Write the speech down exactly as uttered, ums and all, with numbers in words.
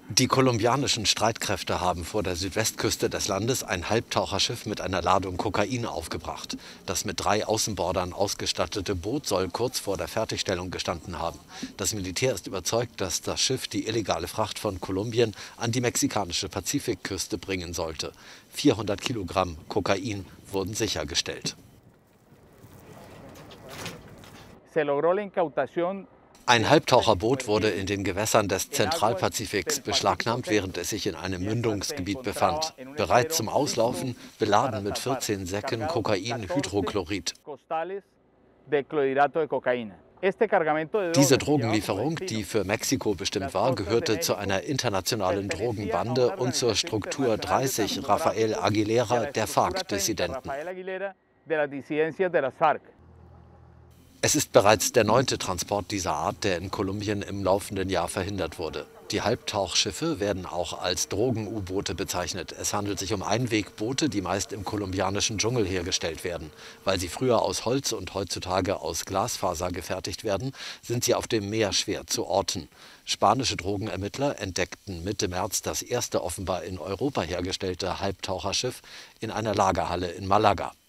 Die kolumbianischen Streitkräfte haben vor der Südwestküste des Landes ein Halbtaucherschiff mit einer Ladung Kokain aufgebracht. Das mit drei Außenbordern ausgestattete Boot soll kurz vor der Fertigstellung gestanden haben. Das Militär ist überzeugt, dass das Schiff die illegale Fracht von Kolumbien an die mexikanische Pazifikküste bringen sollte. vierhundert Kilogramm Kokain wurden sichergestellt. Se logró la incautación. Ein Halbtaucherboot wurde in den Gewässern des Zentralpazifiks beschlagnahmt, während es sich in einem Mündungsgebiet befand. Bereit zum Auslaufen, beladen mit vierzehn Säcken Kokain-Hydrochlorid. Diese Drogenlieferung, die für Mexiko bestimmt war, gehörte zu einer internationalen Drogenbande und zur Struktur dreißig Rafael Aguilera, der FARC-Dissidenten. Es ist bereits der neunte Transport dieser Art, der in Kolumbien im laufenden Jahr verhindert wurde. Die Halbtauchschiffe werden auch als Drogen-U-Boote bezeichnet. Es handelt sich um Einwegboote, die meist im kolumbianischen Dschungel hergestellt werden. Weil sie früher aus Holz und heutzutage aus Glasfaser gefertigt werden, sind sie auf dem Meer schwer zu orten. Spanische Drogenermittler entdeckten Mitte März das erste offenbar in Europa hergestellte Halbtaucherschiff in einer Lagerhalle in Malaga.